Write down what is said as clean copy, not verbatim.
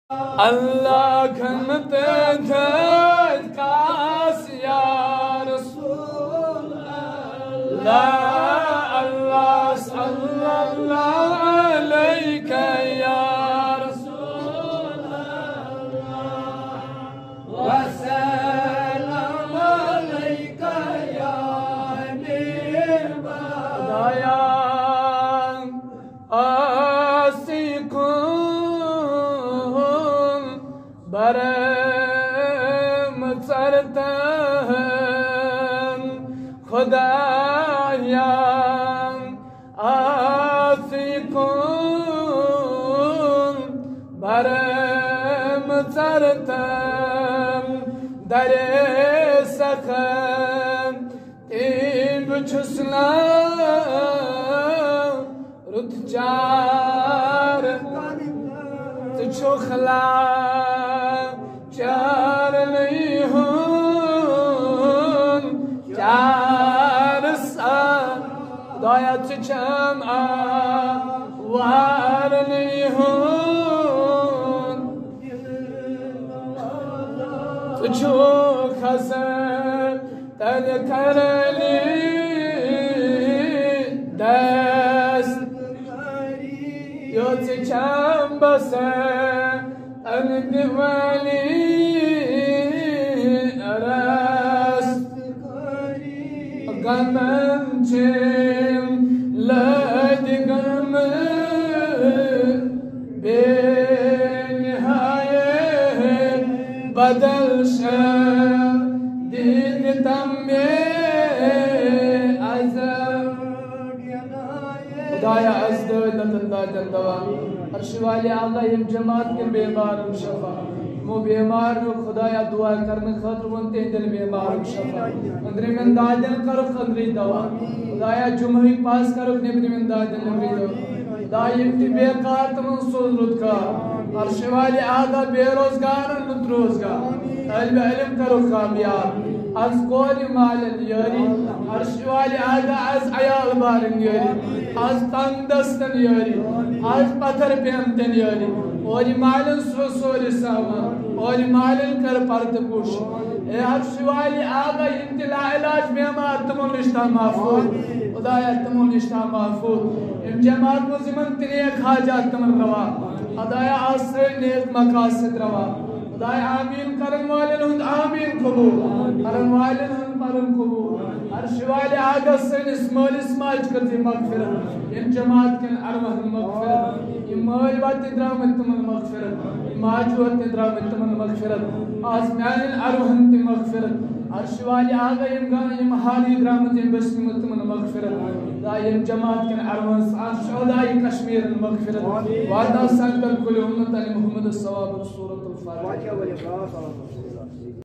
Allah kanıtın kas ya Resulallah. Allah sallallahu aleyke ya Resulallah. Ve selam aleyke ya Emirban. Dayan asikun barem sartan खुदायां आसिकुन बरम सरतम दरे सखम तीन बुछुसना रुतचार तुछुखला चार नहीं हूं चार खुदाया चम वार नहीं हूं तुझो खसर तन करली दस्त यो चम बसर तन दिवाली गमन चेम लद गम बेनिहाये बदल दिन तमे खुदाया अज़द नतंदा जंदवा अर्श वाले आला यम जमात के बीमार शफा मो बीमार खुदाया दुआ करने खातिर वन तेंदल बीमार शफा अंदर में दादन कर खंदरी दवा खुदाया जुम्मे पास करो नेबरी में दादन नबरी दवा दायम ती बेकार तम सोलुत का अर्श वाले आला बेरोजगार नुत रोजगार तालिब इल्म करो कामयाब आज कोरी माल यारी अर्श वाले आला आज अयाल बारन यारी आज तंदस्तन यारी आज पत्थर पेमतन यारी और मालन सोरी सामान और मालन कर पर्द पुश ए अर्श वाले आला इंतला इलाज बीमार तमो निष्ठा महफूज खुदाया तमो निष्ठा महफूज इम जमात मुजिमन तने खाजात तमन रवा खुदाया आसर नेक मकासद रवा खुदाया आमीन करन वाले हुंद आमीन कबूल करन वाले हुंद परम कबूल अर्श वाले आगा सनिस मालिस माज कर दी मगफिरत इन जमात के अरवाह मगफिरत ये माल बात द्रामत तमन मगफिरत माज वत द्रामत तमन मगफिरत आज मान अरवाह ते मगफिरत अर्श वाले आगा इन गाना ये हाली द्रामत इन बस्म तमन मगफिरत दायम जमात के अरवाह शहदाई कश्मीर मगफिरत वादा संकल कुल उम्मत मोहम्मद सवाब सूरत अल फातिहा।